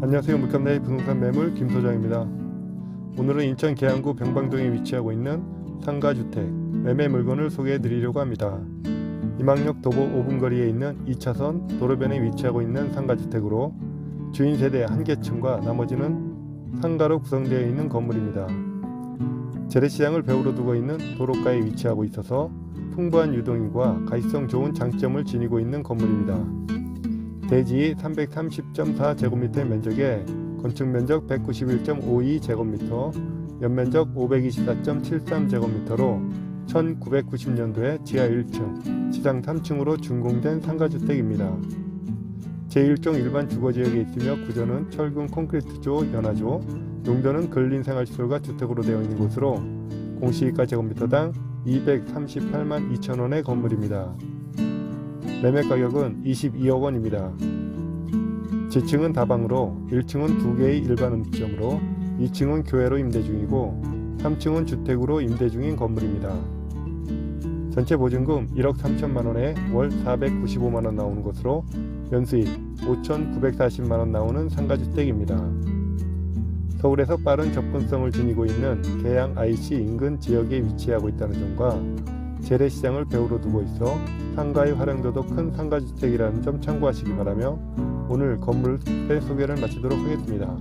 안녕하세요. 물감나의 부동산 매물 김소장입니다. 오늘은 인천 계양구 병방동에 위치하고 있는 상가주택 매매 물건을 소개해 드리려고 합니다. 이망역 도보 5분 거리에 있는 2차선 도로변에 위치하고 있는 상가주택으로 주인 세대 한 개층과 나머지는 상가로 구성되어 있는 건물입니다. 재래시장을 배후로 두고 있는 도로가에 위치하고 있어서 풍부한 유동인과 가시성 좋은 장점을 지니고 있는 건물입니다. 대지 330.4제곱미터의 면적에 건축면적 191.52제곱미터, 연면적 524.73제곱미터로 1990년도에 지하 1층, 지상 3층으로 준공된 상가주택입니다. 제1종 일반 주거지역에 있으며 구조는 철근 콘크리트조, 연화조, 용도는 근린생활시설과 주택으로 되어 있는 곳으로 공시지가 제곱미터당 238만 2천원의 건물입니다. 매매 가격은 22억 원입니다. 지층은 다방으로 1층은 2개의 일반 음식점으로 2층은 교회로 임대 중이고 3층은 주택으로 임대 중인 건물입니다. 전체 보증금 1억 3천만원에 월 495만원 나오는 것으로 연수익 5,940만원 나오는 상가주택입니다. 서울에서 빠른 접근성을 지니고 있는 계양 IC 인근 지역에 위치하고 있다는 점과 재래시장을 배후로 두고 있어 상가의 활용도도 큰 상가주택이라는 점 참고하시기 바라며 오늘 건물의 소개를 마치도록 하겠습니다.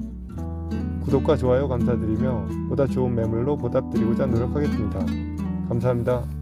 구독과 좋아요 감사드리며 보다 좋은 매물로 보답드리고자 노력하겠습니다. 감사합니다.